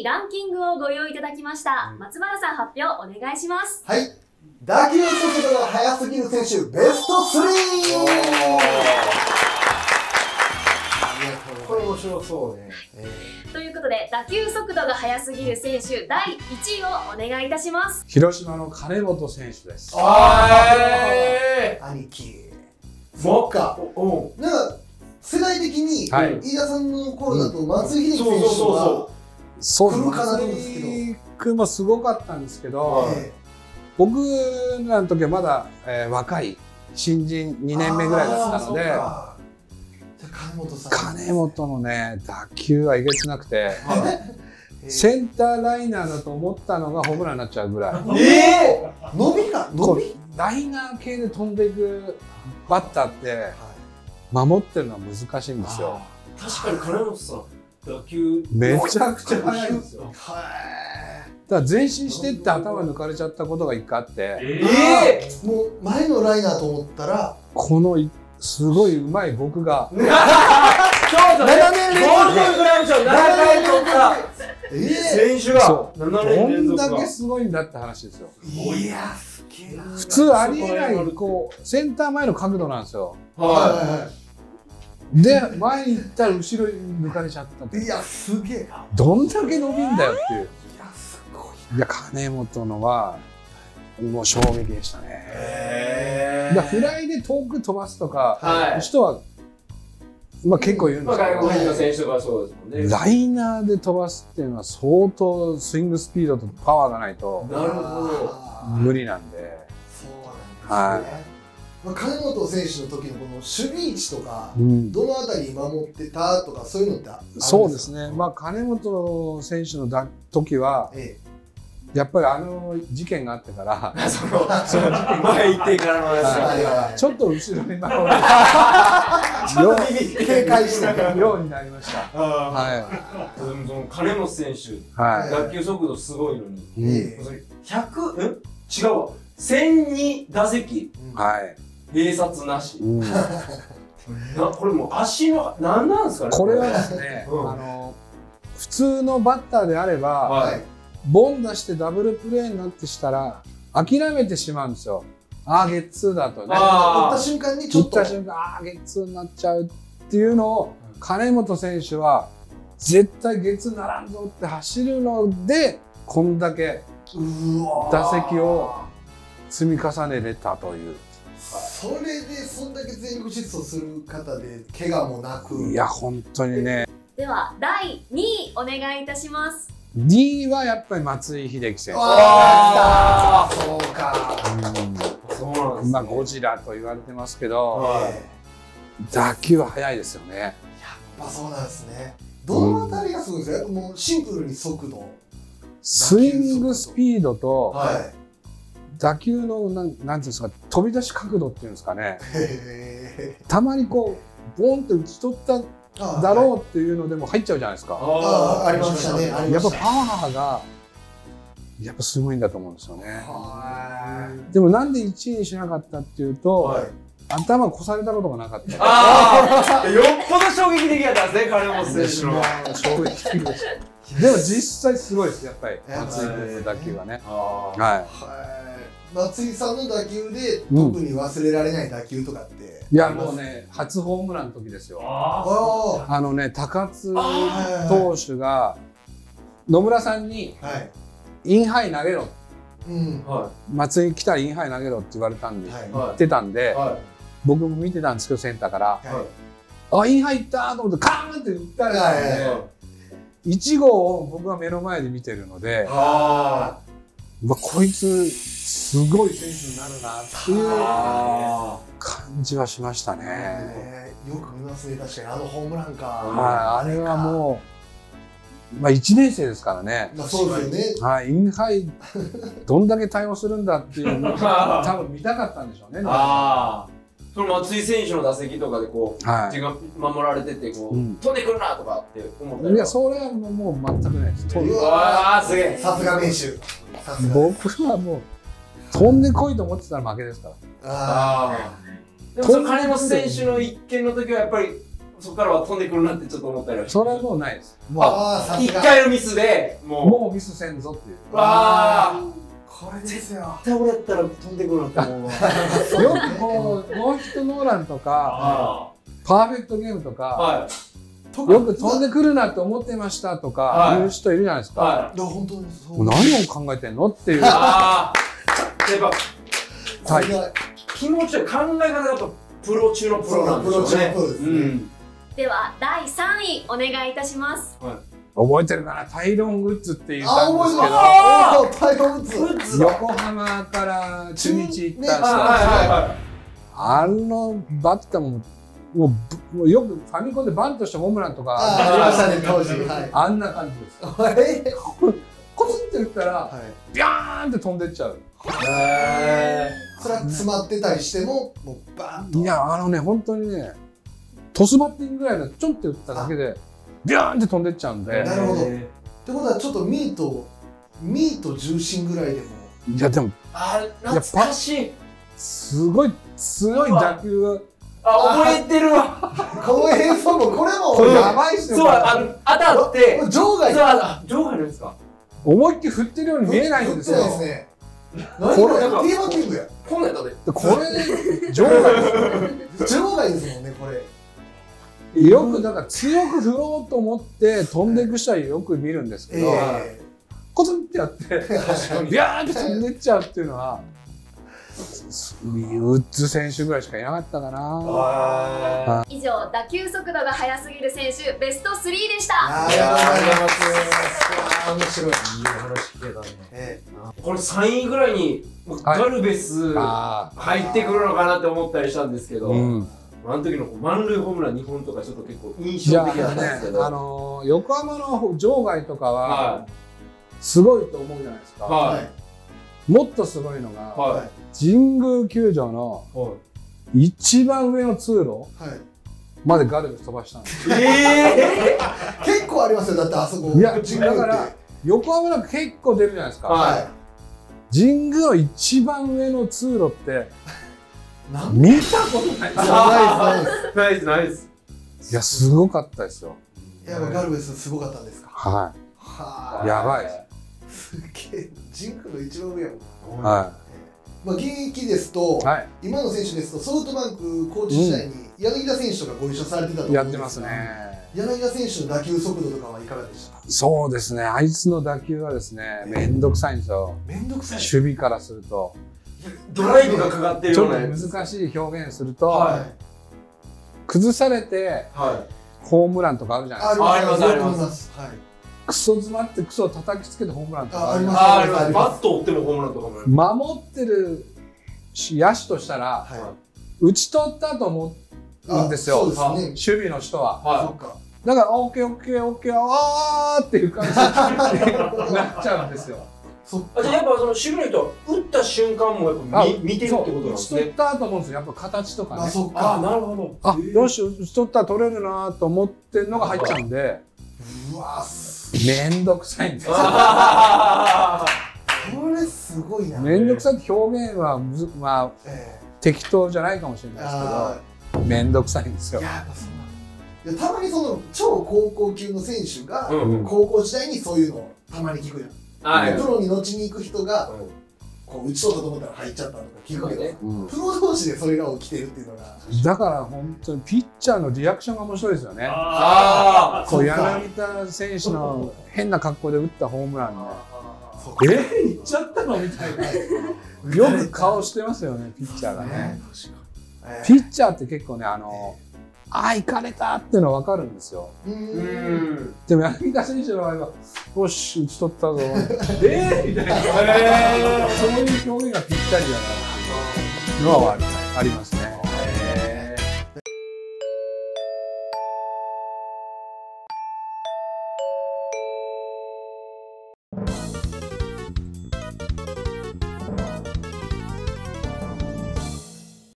にランキングをご用意いただきました。松原さん、発表お願いします。 はい。打球速度が速すぎる選手、ベスト 3！ これ面白そうね。 ということで、打球速度が速すぎる選手第1位をお願いいたします。 広島の金本選手です。 兄貴。そっか。なんか世代的に、飯田さんの頃だと松井秀喜選手が来るかなと思うんですけど。 松井君もすごかったんですけど、僕らの時はまだ、若い新人2年目ぐらいだったので、金本のね打球はえげつなくてセンターライナーだと思ったのがホームランになっちゃうぐらい。 伸びがライナー系で飛んでいくバッターって守ってるのは難しいんですよ。 確かに金本さん打球めちゃくちゃ速いんですよ。だから前進してって頭抜かれちゃったことが一回あって、 もう前のライナーと思ったらこのすごい上手い僕が 7年連続ゴールデングラブ賞7回取った選手が7年連続どんだけすごいんだって話ですよ。 いやすげえな。 普通ありえないこうセンター前の角度なんですよ。で前に行ったら後ろに抜かれちゃったって。 いやすげえ。 どんだけ伸びんだよっていう。いや金本のはもう衝撃でしたね。フライで遠く飛ばすとか人はまあ結構いるんですけど、 外国人の選手とかそうですもんね。 ライナーで飛ばすっていうのは相当スイングスピードとパワーがないと無理なんで。 そうなんですね。金本選手の時のこの守備位置とか、どのあたりに守ってたとかそういうのってあるんですか？ そうですね。まあ金本選手の時は。やっぱりあの事件があってからその事件前行ってからのやつちょっと後ろに守る警戒してようになりました。 でもその金本選手打球速度すごいのに100違うわ1002打席併殺なし。これもう足の何なんですかね。 これはですね普通のバッターであればボン出してダブルプレーになってしたら諦めてしまうんですよ。ああゲッツーだとね。 打った瞬間にちょっと。 打った瞬間ああゲッツーになっちゃうっていうのを金本選手は絶対ゲッツーならんぞって走るのでこんだけ打席を積み重ねれたという。 それでそんだけ全力疾走する方で怪我もなく。 いや本当にね。 では第2位お願いいたします。 2位はやっぱり松井秀喜選手。 そうか。 まあゴジラと言われてますけど、打球は速いですよね。やっぱそうなんですね。どのあたりがすごいですか？もうシンプルに速度。 スイングスピードと打球のなんていうんですか飛び出し角度っていうんですかね。たまにこうボンって打ち取っただろうっていうのでも入っちゃうじゃないですか。 ありましたね。 やっぱパワーがやっぱすごいんだと思うんですよね。でもなんで1位にしなかったっていうと、頭越されたことがなかった。 よっぽど衝撃的だったんですね、金本選手の。 衝撃的でした。でも実際すごいですやっぱり松井君の打球はね。 松井さんの打球で特に忘れられない打球とかって。 いやもうね初ホームランの時ですよ。高津投手が野村さんにインハイ投げろ、松井来たらインハイ投げろって言われたんで言ってたんで僕も見てたんですけどセンターからあインハイ行ったと思ってカーンって打ったら1号を僕は目の前で見てるのでこいつすごい選手になるなっていう感じはしましたね。 よく見ますね確かにあのホームランか。 あれはもう1年生ですからね。 そうですよね。 インハイどんだけ対応するんだっていうのが多分見たかったんでしょうね。 その松井選手の打席とかでこう自分が守られててこう飛んでくるなとかって思ったり。 いやそれはもう全くないです。 すげえ。 さすが名手。 僕はもう飛んでこいと思ってたら負けですから。 でもその金本選手の一件の時はやっぱりそこからは飛んでくるなってちょっと思ったりはそれはもうないです。 一回のミスでもうミスせんぞっていう。 これですよ。 絶対俺やったら飛んでくるなって思うわ。 よくこうノーヒットノーランとかパーフェクトゲームとかよく飛んでくるなと思ってましたとかいう人いるじゃないですか。 本当にそう。 何を考えてんのっていう。 気持ちや考え方がやっぱプロ中のプロなんでしょうね。 では第3位お願いいたします。 覚えてるかな、タイロン・グッズって言ったんですけど、 タイロン・グッズ横浜から中日行った人、あのバッターももうよくファミコンでバントしてホームランとかありましたね当時。 あんな感じです。コツって打ったらビャーンって飛んでっちゃう。 それは詰まってたりしてももうバーンと。 いや本当にね、トスバッティングぐらいのちょんって打っただけでビャーンって飛んでっちゃうんで。 なるほど。ってことはちょっとミート重心ぐらいでも。 いやでも懐かしい。 すごい強い打球が。 覚えてるわ。 この映像もこれもやばいっすよ。 そう当たって場外。 場外ですか。 思いっきり振ってるように見えないんですよ。 これティーバッティングや。 こんなんやったで。 これ場外です。 場外ですもんねこれ。 よくだから強く振ろうと思って飛んでいく人はよく見るんですけど、コツンってやってビャーンって飛んでっちゃうっていうのはウッズ選手ぐらいしかいなかったかな。 以上打球速度が速すぎる選手ベスト3でした。 ありがとうございます。面白い。いい話聞けたね。これ3位ぐらいにガルベス入ってくるのかなって思ったりしたんですけど、あの時の満塁ホームラン2本とかちょっと結構印象的だったんですけど、 横浜の場外とかはすごいと思うじゃないですか。もっとすごいのが神宮球場の一番上の通路までガルベス飛ばしたんです。 結構ありますよ。だってあそこ。 いやだから横浜なんか結構出るじゃないですか。神宮の一番上の通路って見たことないです。 ナイス。 いやすごかったですよ。 いやガルベスすごかったんですか。 はい。やばいです。 すげえ。神宮の一番上やもん。 はい。 まあ現役ですと、今の選手ですとソフトバンクコーチ時代に柳田選手とかご一緒されてたと思うんですが、 やってますね。 柳田選手の打球速度とかはいかがでしたか。 そうですね。あいつの打球はですね、めんどくさいんですよ。 めんどくさい。 守備からすると。 ドライブがかかってるような。 ちょっと難しい表現すると、崩されてホームランとかあるじゃないですか。 あります。 クソ詰まってクソを叩きつけてホームランとかあります。 バット折ってもホームランとかも守ってる野手としたら打ち取ったと思うんですよ、守備の人は。だからオッケーオッケーオッケーあーっていう感じになっちゃうんですよ。 じゃあやっぱその守備の人は打った瞬間もやっぱ見てるってことなんですね。 打ち取ったと思うんですよ。やっぱ形とかね。 なるほど。 よし打ち取ったら取れるなと思ってるのが入っちゃうんで。 うわめんどくさいんですよ。 これすごいな。 めんどくさいって表現はまあ適当じゃないかもしれないですけど、めんどくさいんですよ。 やっぱそうなんだ。たまにその超高校級の選手が高校時代にそういうのをたまに聞くやん。プロに後に行く人がこう打ち取ったと思ったら入っちゃったとか聞くけど、プロ同士でそれが起きてるっていうのが。 だから本当にピッチャーのリアクションが面白いですよね。こう柳田選手の変な格好で打ったホームランで、行っちゃったのみたいな。よく顔してますよね、ピッチャーがね。ピッチャーって結構ね、行かれたっていうのは分かるんですよ。でも柳田選手の場合は、よし、打ち取ったぞ。みたいな。そういう表現がぴったりだなっていうのはありますね。